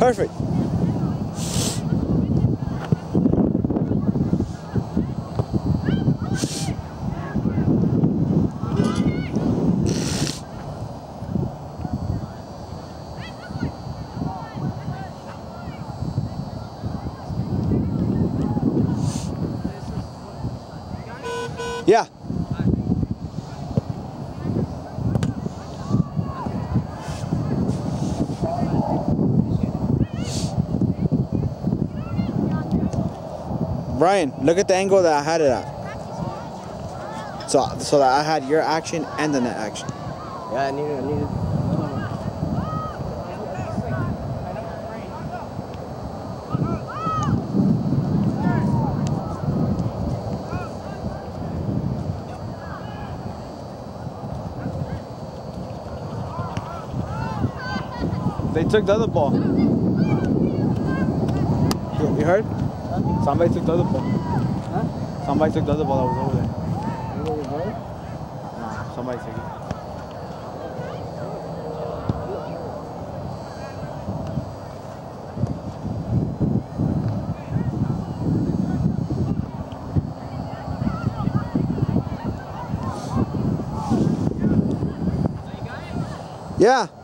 Perfect. Yeah. Brian, look at the angle that I had it at. So that I had your action and the net action. Yeah, I needed. They took the other ball. You heard? Somebody took the other ball. Huh? Somebody took the other ball that was over there. Really? Nah, somebody took it. Yeah.